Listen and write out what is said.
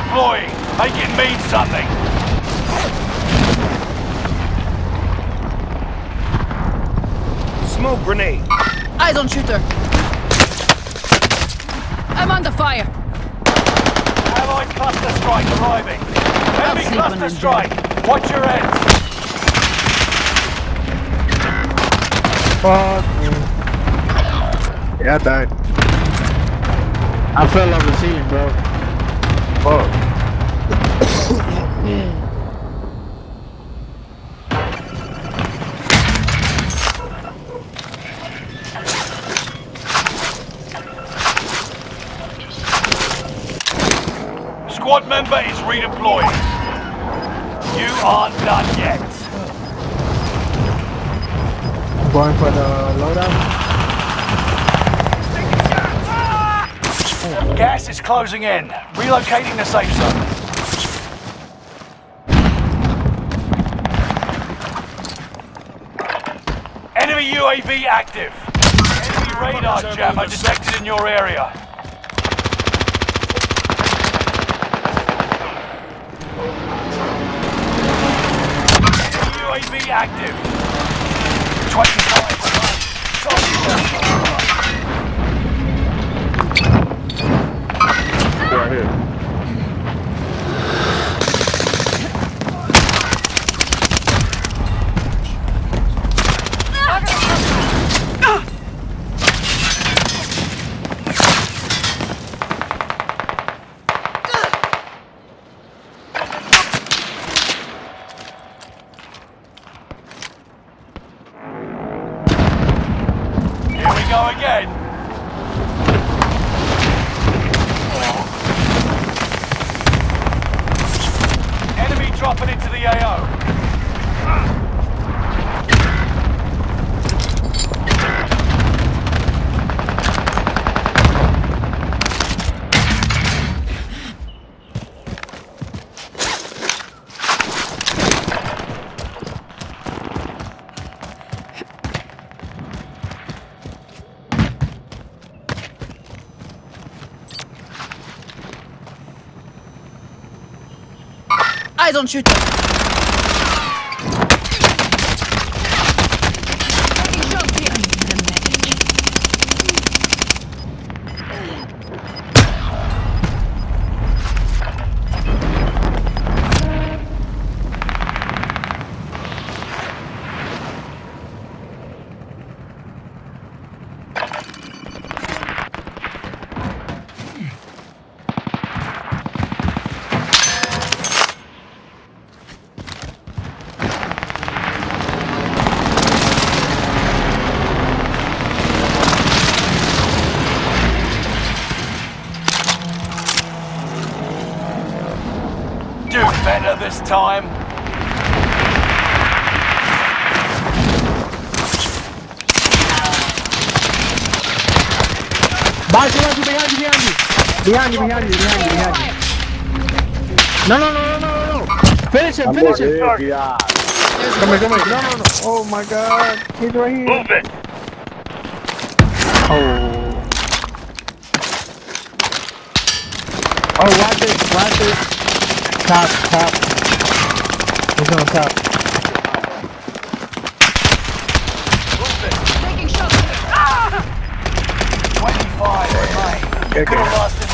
redeploying. Make it mean something. Smoke grenade. Eyes on shooter. I'm under fire. Allied cluster strike arriving. Enemy sleep when cluster I'm strike. Watch your heads. Fuck me. Yeah, I died. I fell off the ceiling, bro. Fuck. Squad member is redeploying. You aren't done yet. I'm going for the loadout. Gas is closing in. Relocating the safe zone. Enemy UAV active. Enemy radar jammer detected in your area. UAV active. 25. Right here. Here we go again. Enemy dropping into the AO. Eyes on shooter. Taking shots here. Do better this time. Behind you. No. Finish him. Yeah. Come here. No. Oh my god. He's right here. Move it. Oh, watch it. Top. He's on top. Move it. Taking shots. 25 remain. Okay. Could have lasted